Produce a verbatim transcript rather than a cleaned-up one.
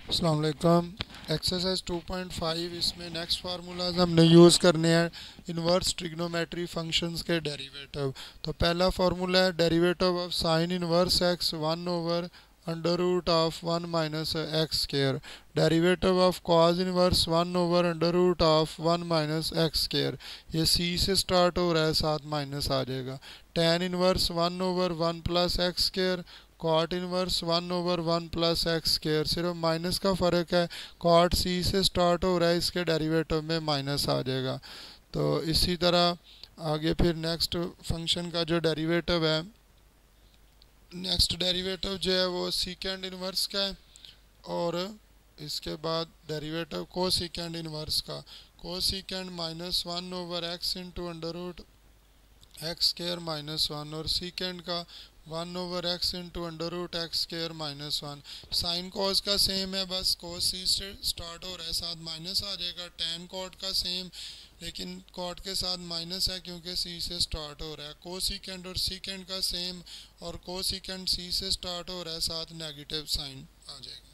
अस्सलाम वालेकुम। Exercise two point five, इसमें नेक्स्ट फार्मूलाज हमने यूज़ करने हैं इन्वर्स ट्रिग्नोमेट्री फंक्शंस के डेरिवेटिव। तो पहला फार्मूला है derivative of sine inverse x one over under root of one minus x square. Derivative of cos inverse one over under root of one minus x square. ये सी से start हो रहा है, साथ माइनस आ जाएगा। Tan inverse one over one plus x square. Cot inverse one over one plus x square, सिर्फ माइनस का फ़र्क है। कॉट सी से स्टार्ट हो रहा है, इसके डेरिवेटिव में माइनस आ जाएगा। तो इसी तरह आगे फिर नेक्स्ट फंक्शन का जो डेरिवेटिव है, नेक्स्ट डेरिवेटिव जो है वो सीकेंड इनवर्स का है। और इसके बाद डेरिवेटिव को सीकेंड इनवर्स का, cosecant minus one over x into under root x square minus one, और सीकेंड का one over x into under root x square minus one. Sine cos का सेम है, बस कॉस सी से स्टार्ट हो रहा है, साथ माइनस आ जाएगा। टेन कॉट का सेम, लेकिन कॉट के साथ माइनस है क्योंकि सी से स्टार्ट हो रहा है। को सीकेंड और सीकेंड का सेम, और को सीकेंड सी से स्टार्ट हो रहा है, साथ नेगेटिव साइन आ जाएगा।